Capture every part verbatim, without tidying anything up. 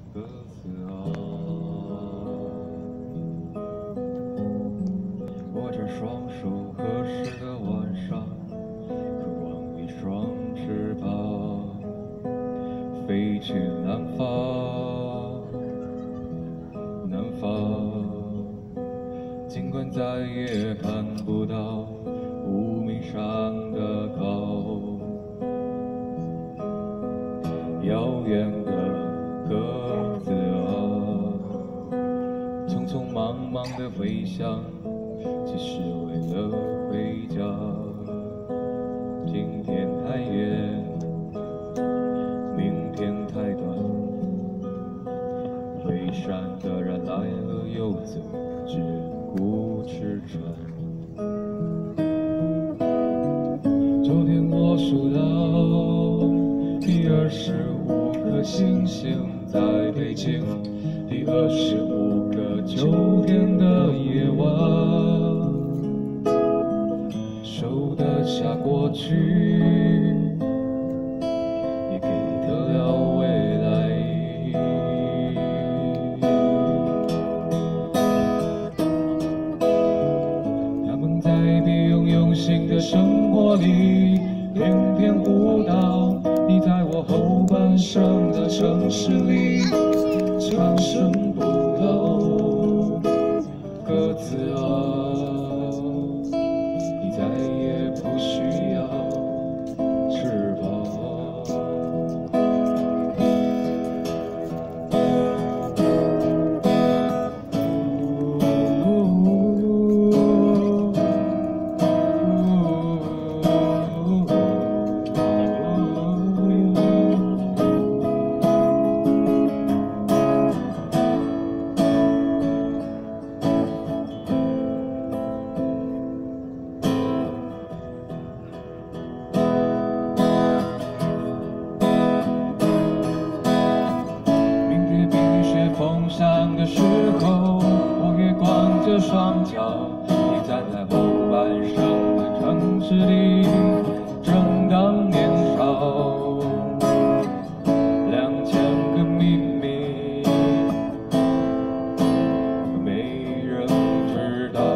鸽子啊，握着双手合十的晚上，渴望一双翅膀，飞去南方，南方。尽管再也看不到无名山的高，遥远的鸽子啊，匆匆忙忙的回乡，只是为了回家。今天太远，明天太短，回山的人来了又走，只顾吃穿。昨天我数到第二十五颗星星在北京，第二十五个秋天的夜晚，收得下过去，也给得了未来。他们在别有用心的生活里翩翩舞蹈，你在我后半生的城市里长生不老。鸽子啊，你再也不需要翅膀。风扇的时候，我也光着双脚，你站在后半生的城市里，正当年少。两千个秘密，没人知道。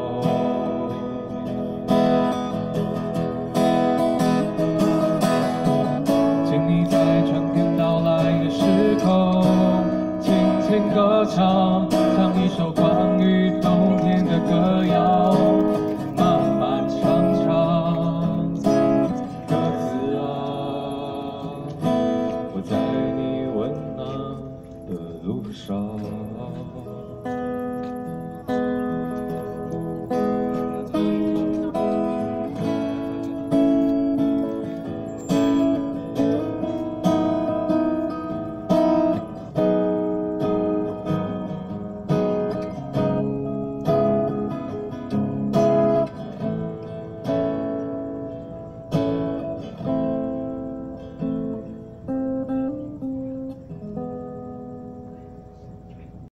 请你在春天到来的时候歌唱，唱一首关于冬天的歌谣，慢慢唱唱。鸽子啊，我在你温暖的路上。